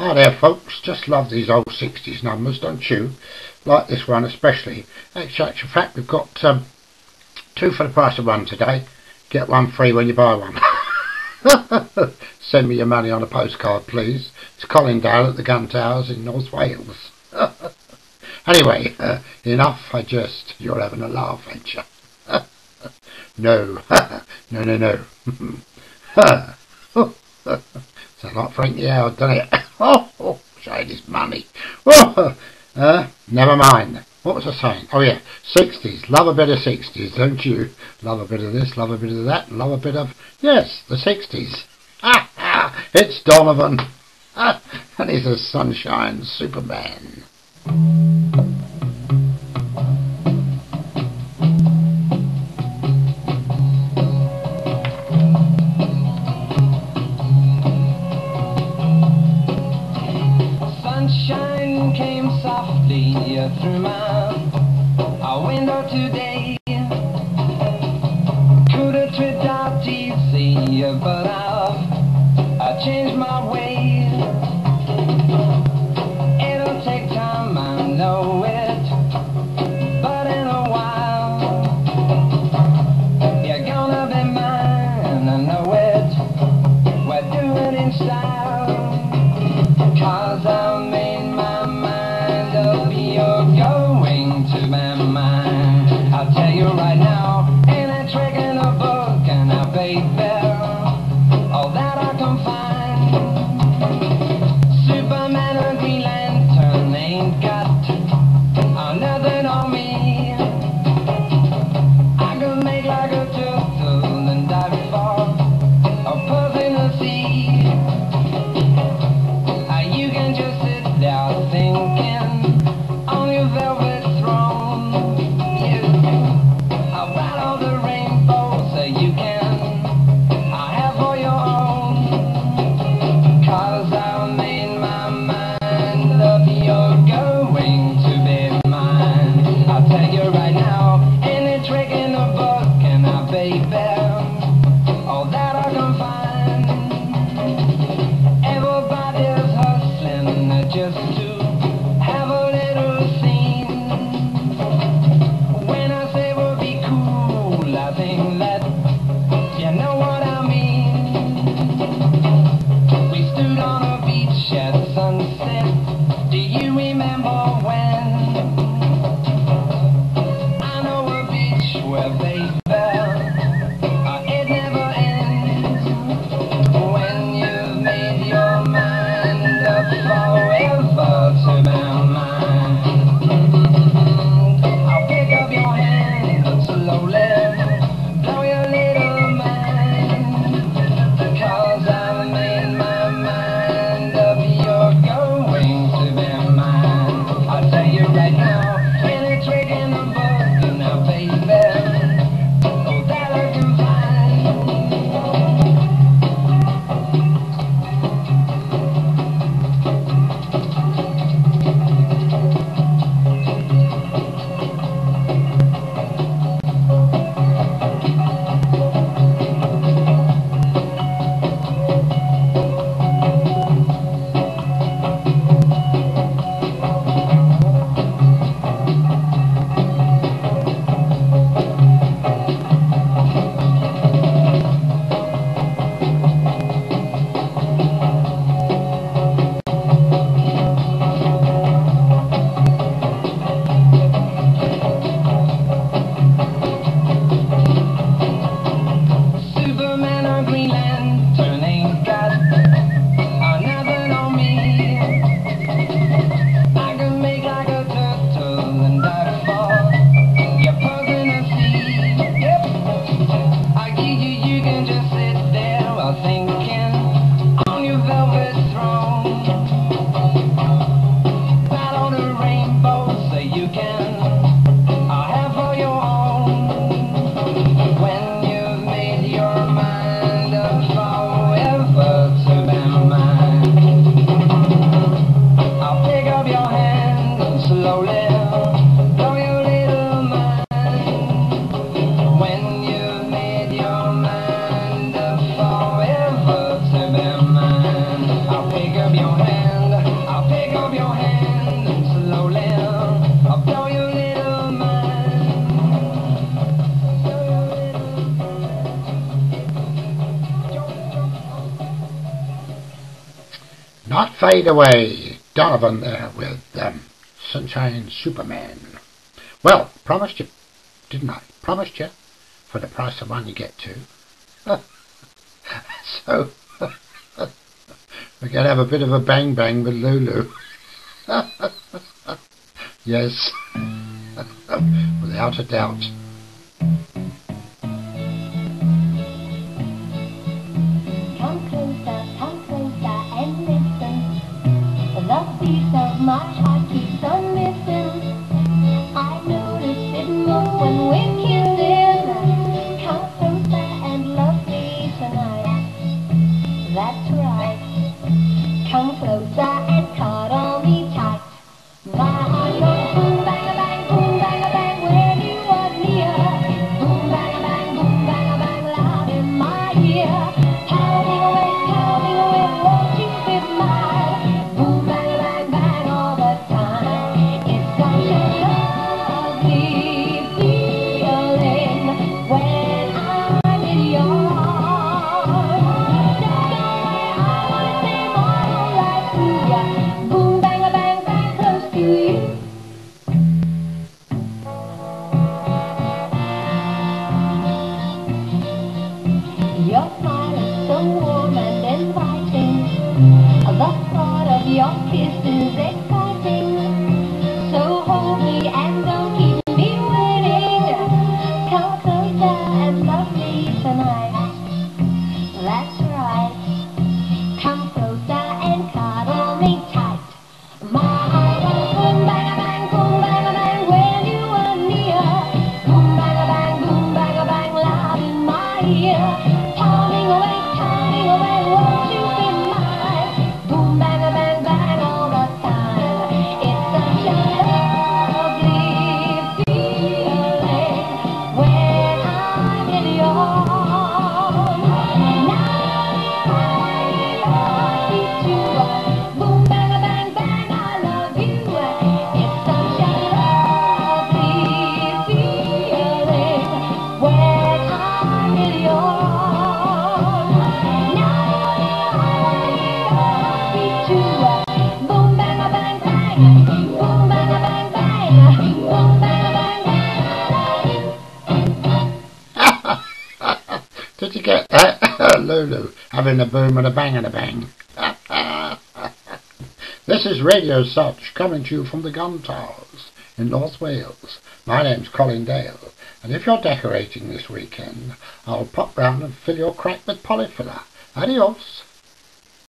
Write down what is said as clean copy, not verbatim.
Hi there folks, just love these old 60s numbers, don't you? Like this one especially. Actually, in fact, we've got two for the price of one today. Get one free when you buy one. Send me your money on a postcard, please. It's Colindale at the Gun Towers in North Wales. Anyway, enough, I jest. You're having a laugh, ain't you? No, no. Sound like Frankie Howard, doesn't it? Oh, shade his money. Never mind. What was I saying? Oh yeah, 60s. Love a bit of 60s, don't you? Love a bit of this, love a bit of that, love a bit of... Yes, the 60s. It's Donovan. And he's a sunshine Superman. Sunshine came softly through my window today. Could have tripped out easy, but I changed my way. It'll take time, I know it, but in a while you're gonna be mine, I know it. We're doing it in style, 'cause I made my mind up, you're going to be mine. I'll tell you right now, ain't a trick in a book, and I baby, all that I can find. Superman or Green Lantern ain't got nothing on me. I can make like a turtle and dive for a puss in the sea. You can just sit there thinking on your velvet throne. I'll write all the rainbows that you can have for your own. 'Cause I made my mind up, you're going to be mine. I'll tell you right now, ain't a trick in the book, and I baby, all that I can find. Everybody's hustling just to have a little scene. When I say we'll be cool, I think that you know what I mean. We stood on a beach at sunset. Do you remember when? I know a beach where baby, it never ends. When you've made your mind up forever to my mind, I'll pick up your hand slowly, Fade Away. Donovan there with Sunshine Superman. Well, promised you, didn't I? Promised you, for the price of one you get two. So, we're going to have a bit of a bang bang with Lulu. Yes, without a doubt. Come closer and listen. The love beats of my heart keeps on missing. I notice it most when we're kissing. Come closer and love me tonight. That's right. Come closer and cuddle me tight. My heart goes boom bang a bang when you are near. Boom bang a bang loud in my ear. Pounding away, won't you be mine? Boom bang all the time. It's such a lovely feeling when I'm in your arms. Don't go away, I wanna stay my whole life through ya. Boom bang close to you. Your smile is so warm and inviting. The thought of your kiss is exciting. So hold me and don't keep me waiting. Come closer and love me tonight. That's right. Come closer and cuddle me tight. My heart goes boom bang a bang when you are near. Boom bang a bang loud in my ear. Pounding away, won't you be mine? Boom bang all the time. It's such a lovely feeling when I'm in your arms. Now I love you too. Boom bang I love you. It's such a lovely feeling when I'm in your arms. Now I love you too. Boom bang boom bang boom bang. Did you get that? Lulu having a boom and a bang and a bang. This is Radio Such, coming to you from the Gun Towers in North Wales. My name's Colin Dale, and if you're decorating this weekend, I'll pop round and fill your crack with polyfiller. Adios.